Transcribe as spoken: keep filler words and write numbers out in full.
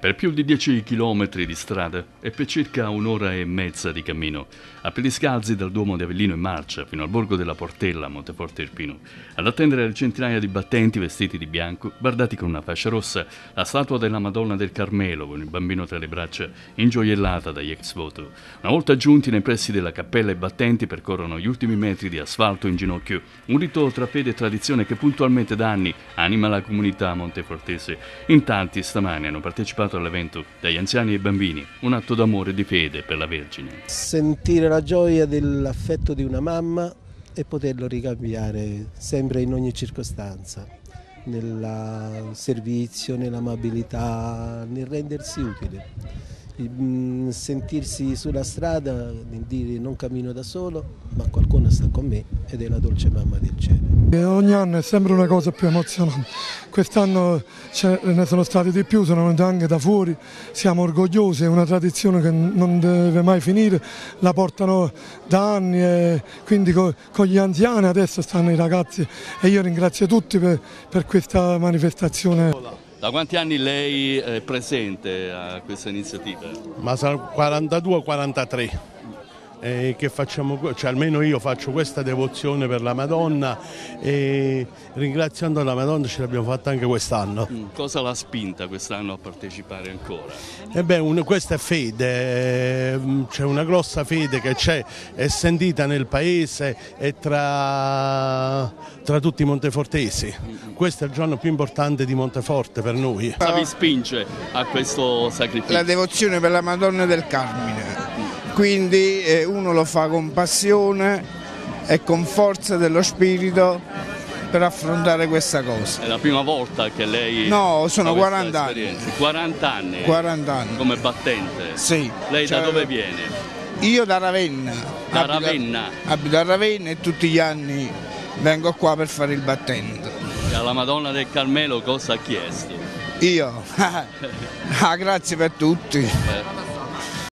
per più di dieci chilometri di strada e per circa un'ora e mezza di cammino, a piedi scalzi dal Duomo di Avellino in marcia fino al borgo della Portella a Monteforte Irpino, ad attendere le centinaia di battenti vestiti di bianco, bardati con una fascia rossa, la statua della Madonna del Carmelo con il bambino tra le braccia, ingioiellata dagli ex voto. Una volta giunti nei pressi della cappella, i battenti percorrono gli ultimi metri di asfalto in ginocchio, un rito tra fede e tradizione che puntualmente da anni anima la comunità montefortese. In tanti stamani hanno partecipato all'evento, dagli anziani ai bambini, un atto d'amore e di fede per la Vergine. Sentire la gioia dell'affetto di una mamma e poterlo ricambiare sempre in ogni circostanza, nel servizio, nell'amabilità, nel rendersi utile. Sentirsi sulla strada, dire non cammino da solo, ma qualcuno sta con me ed è la dolce mamma del cielo. E ogni anno è sempre una cosa più emozionante. Quest'anno ne sono stati di più, sono venuti anche da fuori, siamo orgogliosi, è una tradizione che non deve mai finire, la portano da anni e quindi con, con gli anziani adesso stanno i ragazzi e io ringrazio tutti per, per questa manifestazione. Da quanti anni lei è presente a questa iniziativa? Ma sono quarantadue quarantatré. E che facciamo, cioè almeno io faccio questa devozione per la Madonna e ringraziando la Madonna ce l'abbiamo fatta anche quest'anno. Cosa l'ha spinta quest'anno a partecipare ancora? E beh, un, questa è fede, c'è una grossa fede che c'è, è sentita nel paese e tra, tra tutti i montefortesi. Questo è il giorno più importante di Monteforte per noi. Cosa vi spinge a questo sacrificio? La devozione per la Madonna del Carmine. Quindi uno lo fa con passione e con forza dello spirito per affrontare questa cosa. È la prima volta che lei... No, sono quaranta anni. quaranta anni? quaranta anni. Come battente? Sì. Lei cioè, da dove viene? Io da Ravenna. Da abito, Ravenna? Abito a Ravenna e tutti gli anni vengo qua per fare il battente. E alla Madonna del Carmelo cosa ha chiesto? Io? Ah, grazie per tutti. Eh.